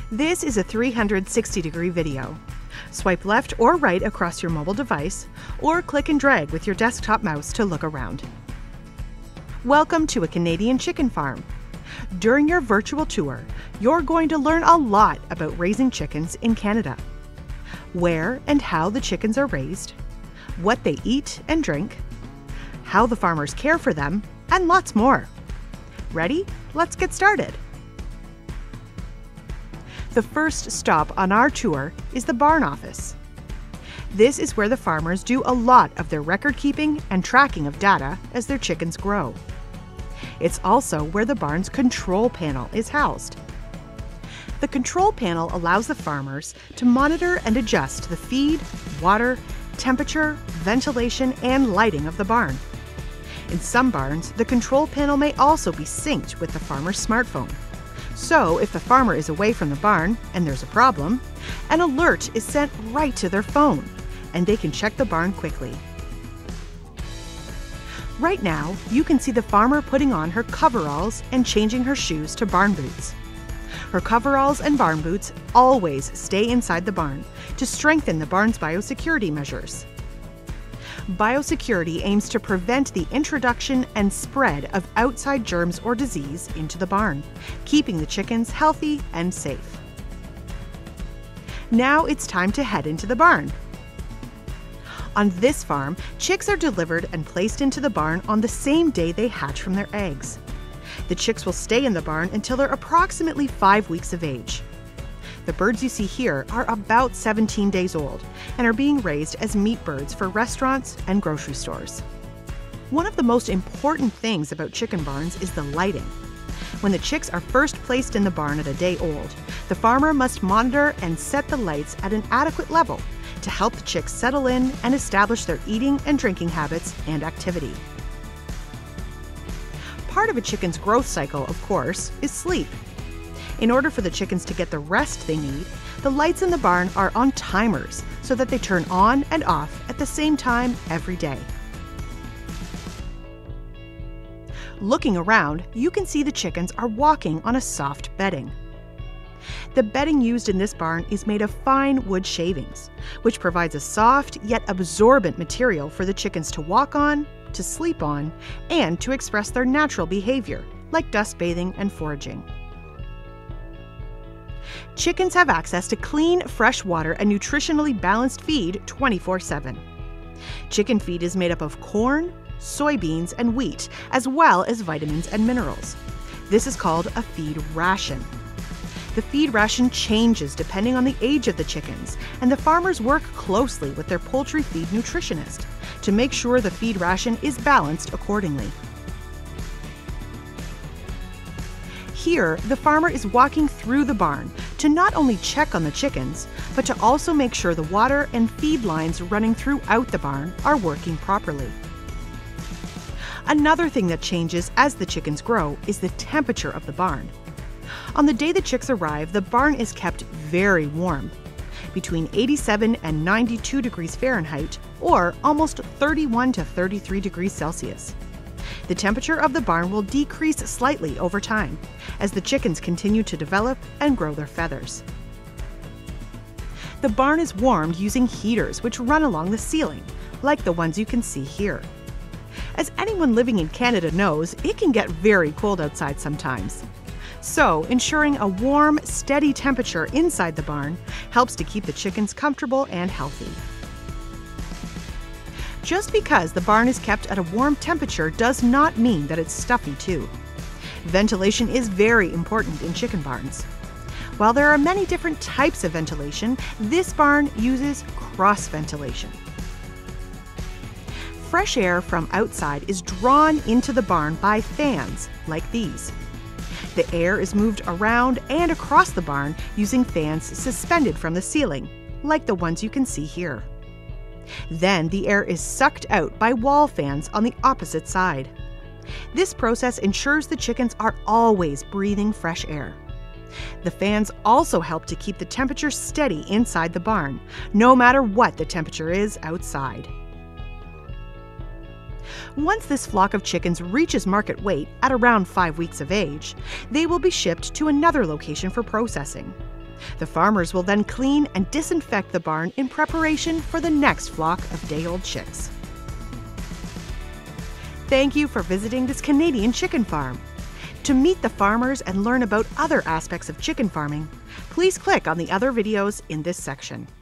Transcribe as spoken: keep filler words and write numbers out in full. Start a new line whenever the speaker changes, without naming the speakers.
This is a three hundred sixty degree video. Swipe left or right across your mobile device, or click and drag with your desktop mouse to look around. Welcome to a Canadian chicken farm. During your virtual tour, you're going to learn a lot about raising chickens in Canada. Where and how the chickens are raised, what they eat and drink, how the farmers care for them, and lots more. Ready? Let's get started. The first stop on our tour is the barn office. This is where the farmers do a lot of their record keeping and tracking of data as their chickens grow. It's also where the barn's control panel is housed. The control panel allows the farmers to monitor and adjust the feed, water, temperature, ventilation, and lighting of the barn. In some barns, the control panel may also be synced with the farmer's smartphone. So if the farmer is away from the barn and there's a problem, an alert is sent right to their phone, and they can check the barn quickly. Right now, you can see the farmer putting on her coveralls and changing her shoes to barn boots. Her coveralls and barn boots always stay inside the barn to strengthen the barn's biosecurity measures. Biosecurity aims to prevent the introduction and spread of outside germs or disease into the barn, keeping the chickens healthy and safe. Now it's time to head into the barn. On this farm, chicks are delivered and placed into the barn on the same day they hatch from their eggs. The chicks will stay in the barn until they're approximately five weeks of age. The birds you see here are about seventeen days old and are being raised as meat birds for restaurants and grocery stores. One of the most important things about chicken barns is the lighting. When the chicks are first placed in the barn at a day old, the farmer must monitor and set the lights at an adequate level to help the chicks settle in and establish their eating and drinking habits and activity. Part of a chicken's growth cycle, of course, is sleep. In order for the chickens to get the rest they need, the lights in the barn are on timers so that they turn on and off at the same time every day. Looking around, you can see the chickens are walking on a soft bedding. The bedding used in this barn is made of fine wood shavings, which provides a soft yet absorbent material for the chickens to walk on, to sleep on, and to express their natural behavior, like dust bathing and foraging. Chickens have access to clean, fresh water and nutritionally balanced feed twenty-four seven. Chicken feed is made up of corn, soybeans, and wheat, as well as vitamins and minerals. This is called a feed ration. The feed ration changes depending on the age of the chickens, and the farmers work closely with their poultry feed nutritionist to make sure the feed ration is balanced accordingly. Here, the farmer is walking through the barn to not only check on the chickens, but to also make sure the water and feed lines running throughout the barn are working properly. Another thing that changes as the chickens grow is the temperature of the barn. On the day the chicks arrive, the barn is kept very warm, between eighty-seven and ninety-two degrees Fahrenheit, or almost thirty-one to thirty-three degrees Celsius. The temperature of the barn will decrease slightly over time as the chickens continue to develop and grow their feathers. The barn is warmed using heaters which run along the ceiling, like the ones you can see here. As anyone living in Canada knows, it can get very cold outside sometimes. So, ensuring a warm, steady temperature inside the barn helps to keep the chickens comfortable and healthy. Just because the barn is kept at a warm temperature does not mean that it's stuffy too. Ventilation is very important in chicken barns. While there are many different types of ventilation, this barn uses cross ventilation. Fresh air from outside is drawn into the barn by fans like these. The air is moved around and across the barn using fans suspended from the ceiling, like the ones you can see here. Then the air is sucked out by wall fans on the opposite side. This process ensures the chickens are always breathing fresh air. The fans also help to keep the temperature steady inside the barn, no matter what the temperature is outside. Once this flock of chickens reaches market weight at around five weeks of age, they will be shipped to another location for processing. The farmers will then clean and disinfect the barn in preparation for the next flock of day-old chicks. Thank you for visiting this Canadian chicken farm. To meet the farmers and learn about other aspects of chicken farming, please click on the other videos in this section.